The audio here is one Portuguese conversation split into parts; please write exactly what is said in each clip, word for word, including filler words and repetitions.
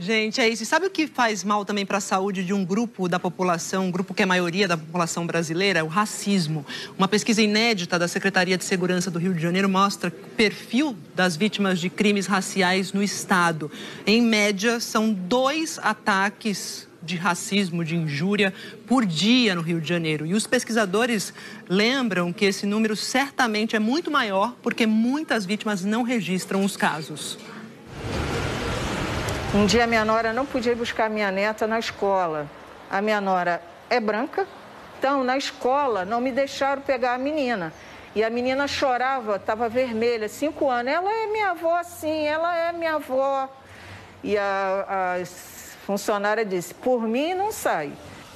Gente, é isso. E sabe o que faz mal também para a saúde de um grupo da população, um grupo que é a maioria da população brasileira? O racismo. Uma pesquisa inédita da Secretaria de Segurança do Rio de Janeiro mostra o perfil das vítimas de crimes raciais no estado. Em média, são dois ataques de racismo, de injúria, por dia no Rio de Janeiro. E os pesquisadores lembram que esse número certamente é muito maior porque muitas vítimas não registram os casos. Um dia minha nora não podia ir buscar minha neta na escola. A minha nora é branca, então na escola não me deixaram pegar a menina. E a menina chorava, estava vermelha, cinco anos. Ela é minha avó, sim, ela é minha avó. E a, a funcionária disse, por mim não sai.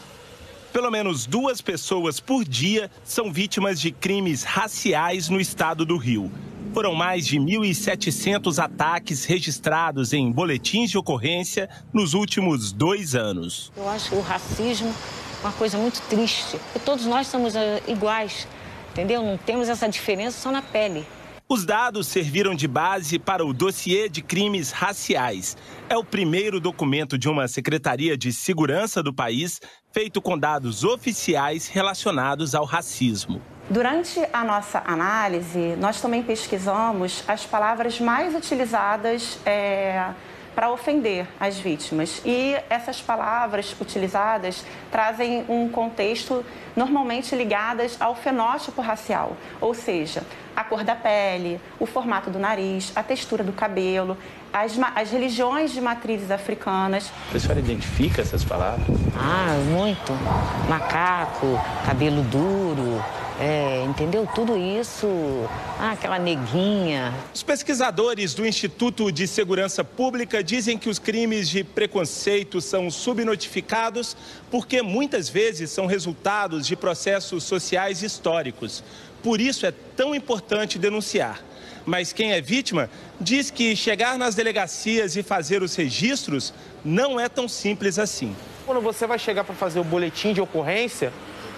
Pelo menos duas pessoas por dia são vítimas de crimes raciais no estado do Rio. Foram mais de mil e setecentos ataques registrados em boletins de ocorrência nos últimos dois anos. Eu acho o racismo uma coisa muito triste, porque todos nós somos iguais, entendeu? Não temos essa diferença só na pele. Os dados serviram de base para o dossiê de crimes raciais. É o primeiro documento de uma Secretaria de Segurança do país feito com dados oficiais relacionados ao racismo. Durante a nossa análise, nós também pesquisamos as palavras mais utilizadas é, para ofender as vítimas. E essas palavras utilizadas trazem um contexto normalmente ligadas ao fenótipo racial, ou seja, a cor da pele, o formato do nariz, a textura do cabelo, as, as religiões de matrizes africanas. A senhora identifica essas palavras? Ah, muito. Macaco, cabelo duro, é, entendeu? Tudo isso. Ah, aquela neguinha. Os pesquisadores do Instituto de Segurança Pública dizem que os crimes de preconceito são subnotificados porque muitas vezes são resultados de processos sociais históricos. Por isso é tão importante denunciar. Mas quem é vítima diz que chegar nas delegacias e fazer os registros não é tão simples assim. Quando você vai chegar para fazer o boletim de ocorrência,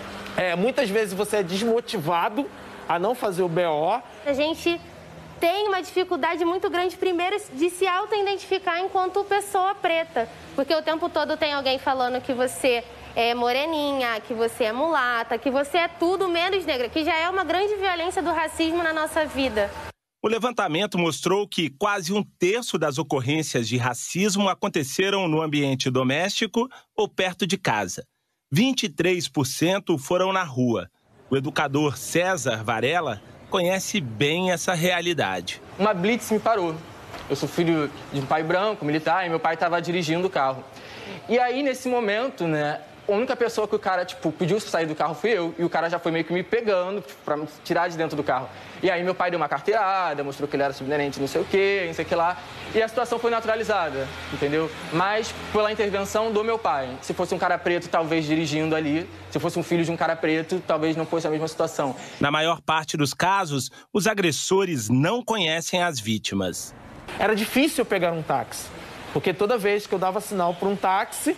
é, muitas vezes você é desmotivado a não fazer o B O. A gente tem uma dificuldade muito grande, primeiro, de se auto-identificar enquanto pessoa preta. Porque o tempo todo tem alguém falando que você é moreninha, que você é mulata, que você é tudo menos negra, que já é uma grande violência do racismo na nossa vida. O levantamento mostrou que quase um terço das ocorrências de racismo aconteceram no ambiente doméstico ou perto de casa. vinte e três por cento foram na rua. O educador César Varela conhece bem essa realidade. Uma blitz me parou. Eu sou filho de um pai branco, militar, e meu pai estava dirigindo o carro. E aí, nesse momento, né, a única pessoa que o cara, tipo, pediu pra sair do carro fui eu, e o cara já foi meio que me pegando, tipo, pra me tirar de dentro do carro. E aí meu pai deu uma carteirada, mostrou que ele era subtenente, não sei o quê, não sei o que lá, e a situação foi naturalizada, entendeu? Mas pela intervenção do meu pai. Se fosse um cara preto, talvez dirigindo ali, se fosse um filho de um cara preto, talvez não fosse a mesma situação. Na maior parte dos casos, os agressores não conhecem as vítimas. Era difícil eu pegar um táxi, porque toda vez que eu dava sinal para um táxi,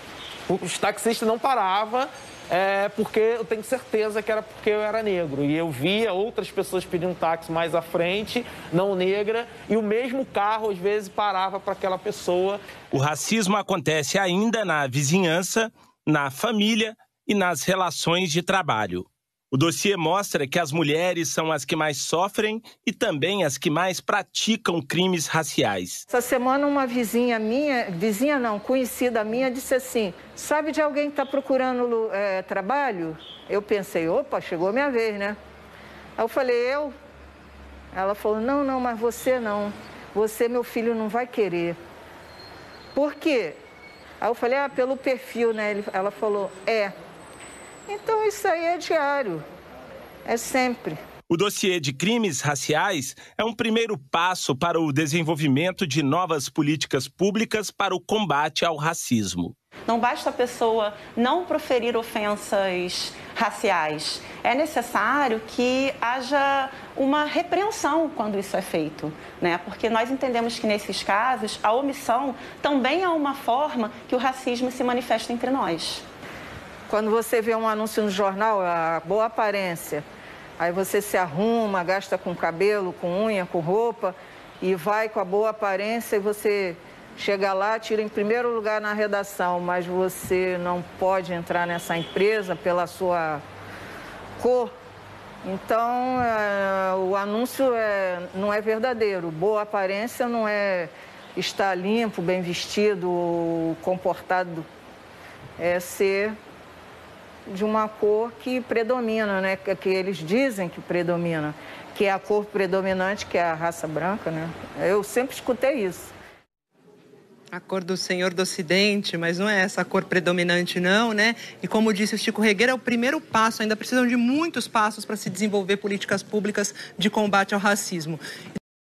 os taxistas não paravam, é, porque eu tenho certeza que era porque eu era negro. E eu via outras pessoas pedindo um táxi mais à frente, não negra, e o mesmo carro, às vezes, parava para aquela pessoa. O racismo acontece ainda na vizinhança, na família e nas relações de trabalho. O dossiê mostra que as mulheres são as que mais sofrem e também as que mais praticam crimes raciais. Essa semana uma vizinha minha, vizinha não, conhecida minha, disse assim, sabe de alguém que está procurando é, trabalho? Eu pensei, opa, chegou a minha vez, né? Aí eu falei, eu? Ela falou, não, não, mas você não. Você, meu filho, não vai querer. Por quê? Aí eu falei, ah, pelo perfil, né? Ela falou, é. Então isso aí é diário, é sempre. O dossiê de crimes raciais é um primeiro passo para o desenvolvimento de novas políticas públicas para o combate ao racismo. Não basta a pessoa não proferir ofensas raciais. É necessário que haja uma repreensão quando isso é feito, né? Porque nós entendemos que, nesses casos, a omissão também é uma forma que o racismo se manifesta entre nós. Quando você vê um anúncio no jornal, a boa aparência, aí você se arruma, gasta com cabelo, com unha, com roupa, e vai com a boa aparência e você chega lá, tira em primeiro lugar na redação, mas você não pode entrar nessa empresa pela sua cor. Então, é, o anúncio é, não é verdadeiro. Boa aparência não é estar limpo, bem vestido, comportado. É ser de uma cor que predomina, né? Que eles dizem que predomina, que é a cor predominante, que é a raça branca, né? Eu sempre escutei isso. A cor do Senhor do Ocidente, mas não é essa a cor predominante não, né? E como disse o Chico Regueira, é o primeiro passo, ainda precisam de muitos passos para se desenvolver políticas públicas de combate ao racismo.